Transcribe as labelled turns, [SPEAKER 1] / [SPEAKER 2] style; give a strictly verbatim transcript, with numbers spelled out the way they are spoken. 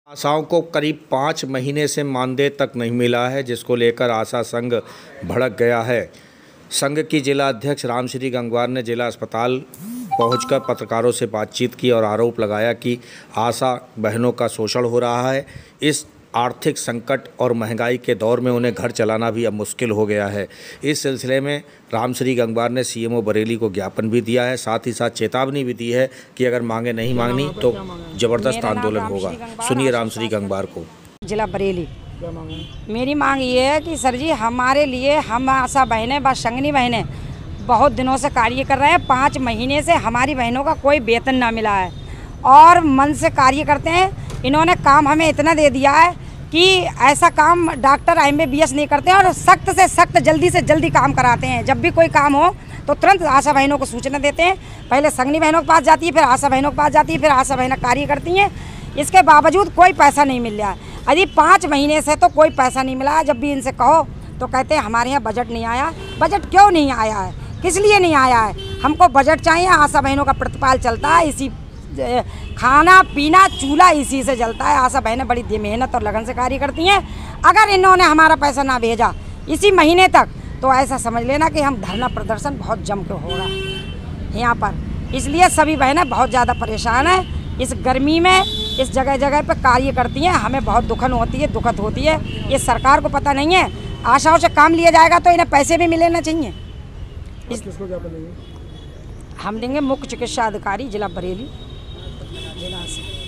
[SPEAKER 1] आशाओं को करीब पाँच महीने से मानदेय तक नहीं मिला है, जिसको लेकर आशा संघ भड़क गया है। संघ की जिला अध्यक्ष रामश्री गंगवार ने जिला अस्पताल पहुंचकर पत्रकारों से बातचीत की और आरोप लगाया कि आशा बहनों का शोषण हो रहा है। इस आर्थिक संकट और महंगाई के दौर में उन्हें घर चलाना भी अब मुश्किल हो गया है। इस सिलसिले में रामश्री गंगवार ने सीएमओ बरेली को ज्ञापन भी दिया है, साथ ही साथ चेतावनी भी दी है कि अगर मांगे नहीं मांगनी तो जबरदस्त आंदोलन होगा। सुनिए रामश्री गंगवार को।
[SPEAKER 2] जिला बरेली, मेरी मांग ये है कि सर जी हमारे लिए, हम आशा बहनें व संगनी बहनें बहुत दिनों से कार्य कर रहे हैं। पाँच महीने से हमारी बहनों का कोई वेतन ना मिला है और मन से कार्य करते हैं। इन्होंने काम हमें इतना दे दिया है कि ऐसा काम doctor M B B S नहीं करते हैं और सख्त से सख्त जल्दी से जल्दी काम कराते हैं। जब भी कोई काम हो तो तुरंत आशा बहनों को सूचना देते हैं। पहले संगनी बहनों के पास जाती है, फिर आशा बहनों के पास जाती है, फिर आशा बहनें कार्य करती हैं। इसके बावजूद कोई पैसा नहीं मिल रहा है। अभी पाँच महीने से तो कोई पैसा नहीं मिला है। जब भी इनसे कहो तो कहते हैं हमारे यहाँ बजट नहीं आया। बजट क्यों नहीं आया है, किस लिए नहीं आया है? हमको बजट चाहिए। आशा बहनों का प्रतिपाल चलता है, इसी खाना पीना चूल्हा इसी से जलता है। आशा बहनें बड़ी मेहनत और लगन से कार्य करती हैं। अगर इन्होंने हमारा पैसा ना भेजा इसी महीने तक तो ऐसा समझ लेना कि हम धरना प्रदर्शन बहुत जम के होगा यहाँ पर। इसलिए सभी बहनें बहुत ज़्यादा परेशान हैं। इस गर्मी में इस जगह जगह पर कार्य करती हैं, हमें बहुत दुखन होती है, दुखद होती है। ये सरकार को पता नहीं है। आशाओं से काम लिया जाएगा तो इन्हें पैसे भी मिलना चाहिए। इस हम देंगे मुख्य चिकित्सा अधिकारी जिला बरेली जिला से।